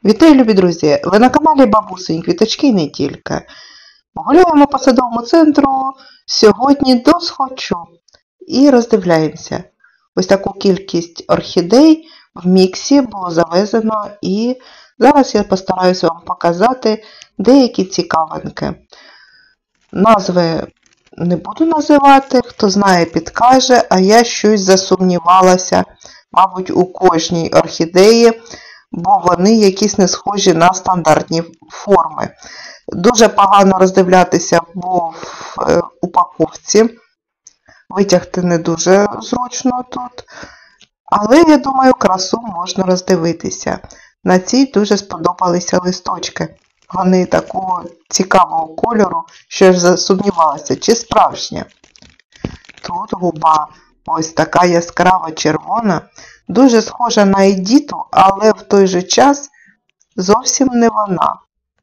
Вітаю, любі друзі! Ви на каналі Бабусині Квіточки і не тільки. Гуляємо по садовому центру сьогодні досхочу і роздивляємося. Ось таку кількість орхідей в міксі було завезено, і зараз я постараюся вам показати деякі цікавинки. Назви не буду називати, хто знає підкаже, а я щось засумнівалася, мабуть, у кожній орхідеї, бо вони якісь не схожі на стандартні форми. Дуже погано роздивлятися в упаковці. Витягти не дуже зручно тут. Але, я думаю, красу можна роздивитися. На цій дуже сподобалися листочки. Вони такого цікавого кольору, що я ж засумнівалася, чи справжня. Тут губа ось така яскрава червона, дуже схожа на Едіту, але в той же час зовсім не вона.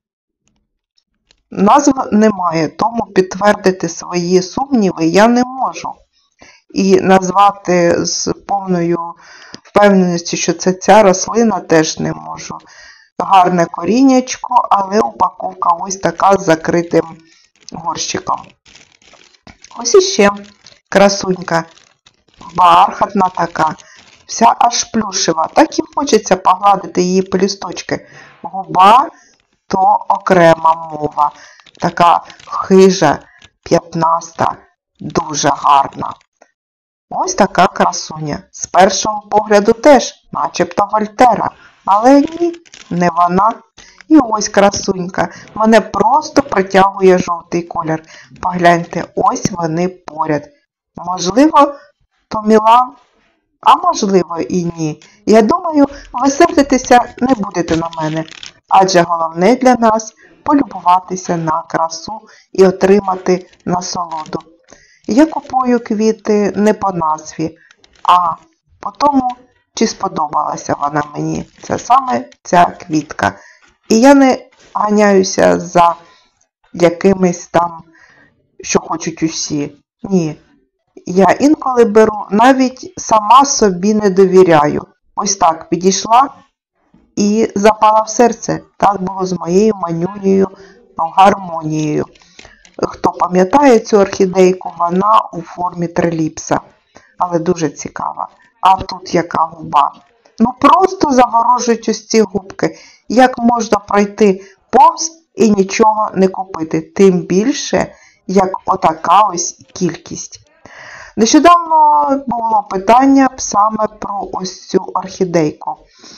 Назв немає, тому підтвердити свої сумніви я не можу. І назвати з повною впевненістю, що це ця рослина, теж не можу. Гарне коріннячко, але упаковка ось така з закритим горщиком. Ось іще красунька, бархатна така, вся аж плюшева. Так і хочеться погладити її пелюсточки. Губа то окрема мова, така хижа, п'ятнаста, дуже гарна. Ось така красуня. З першого погляду теж, начебто Вольтера. Але ні, не вона. І ось красунька. Мене просто притягує жовтий колір. Погляньте, ось вони поряд. Можливо, то Мілан, а можливо і ні. Я думаю, ви сердитися не будете на мене. Адже головне для нас полюбуватися на красу і отримати насолоду. Я купую квіти не по назві, а по тому, чи сподобалася вона мені. Це саме ця квітка. І я не ганяюся за якимись там, що хочуть усі. Ні. Я інколи беру, навіть сама собі не довіряю. Ось так підійшла і запала в серце. Так було з моєю манюнею гармонією. Хто пам'ятає цю орхідейку, вона у формі триліпса. Але дуже цікава. А тут яка губа. Ну просто заворожують ось ці губки. Як можна пройти повз і нічого не купити? Тим більше, як отака ось кількість. Нещодавно було питання саме про ось цю орхідейку.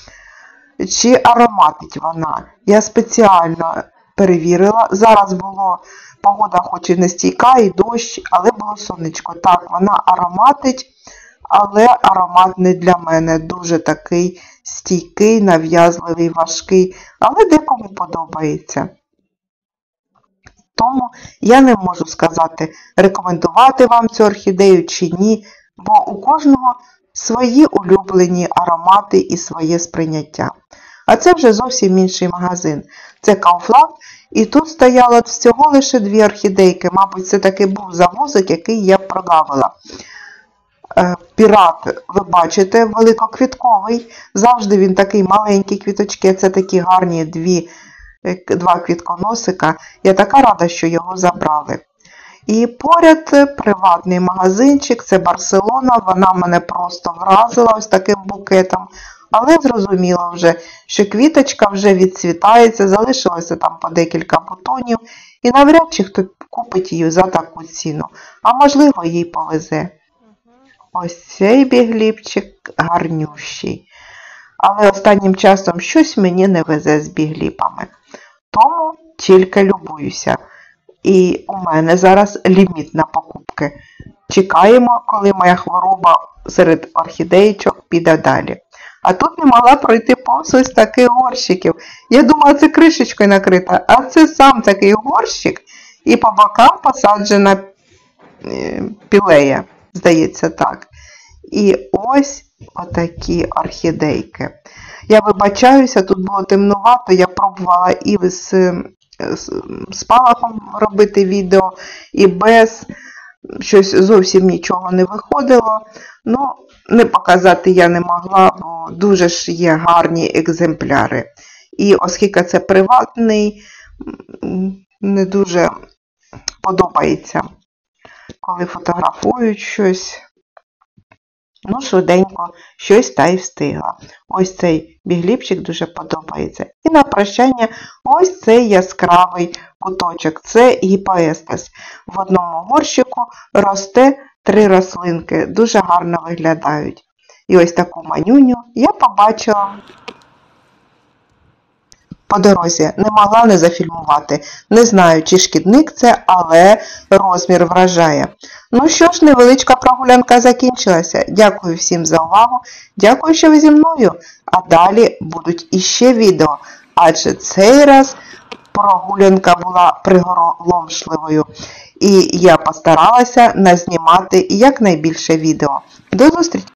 Чи ароматить вона? Я спеціально перевірила. Зараз було погода хоч і не стійка, і дощ, але було сонечко. Так, вона ароматить, але аромат не для мене. Дуже такий стійкий, нав'язливий, важкий, але декому подобається. Тому я не можу сказати, рекомендувати вам цю орхідею чи ні, бо у кожного свої улюблені аромати і своє сприйняття. А це вже зовсім інший магазин. Це Kaufland, і тут стояло всього лише 2 орхідейки. Мабуть, це таки був завозик, який я продавила. Пірат, ви бачите, великоквітковий. Завжди він такий маленький квіточки, це такі гарні 2 квітконосика. Я така рада, що його забрали. І поряд приватний магазинчик, це Барселона, вона мене просто вразила ось таким букетом. Але зрозуміло вже, що квіточка вже відцвітається, залишилося там по декілька бутонів, і навряд чи хто купить її за таку ціну. А можливо, їй повезе. Ось цей бігліпчик гарнющий. Але останнім часом щось мені не везе з бігліпами. Тому тільки любуюся. І у мене зараз ліміт на покупки. Чекаємо, коли моя хвороба серед орхідеєчок піде далі. А тут не могла пройти повз ось таких горщиків. Я думала, це кришечкою накрита, а це сам такий горщик. І по бокам посаджена пілея, здається так. І ось отакі орхідейки. Я вибачаюся, тут було темнувато, я пробувала і з спалахом робити відео, і без. Щось зовсім нічого не виходило. Ну, не показати я не могла, бо дуже ж є гарні екземпляри. І оскільки це приватний, не дуже подобається, коли фотографують щось. Ну, швиденько щось та й встигла. Ось цей бігліпчик дуже подобається. І на прощання ось цей яскравий куточок. Це гіпоестас. В одному горщику росте 3 рослинки. Дуже гарно виглядають. І ось таку манюню я побачила по дорозі. Не могла не зафільмувати. Не знаю, чи шкідник це, але розмір вражає. Ну що ж, невеличка прогулянка закінчилася. Дякую всім за увагу. Дякую, що ви зі мною. А далі будуть іще відео. Адже цей раз прогулянка була приголомшливою. І я постаралася назнімати якнайбільше відео. До зустрічі!